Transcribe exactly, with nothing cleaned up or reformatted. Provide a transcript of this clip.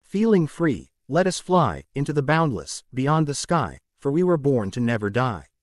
Feeling free, let us fly into the boundless, beyond the sky, for we were born to never die.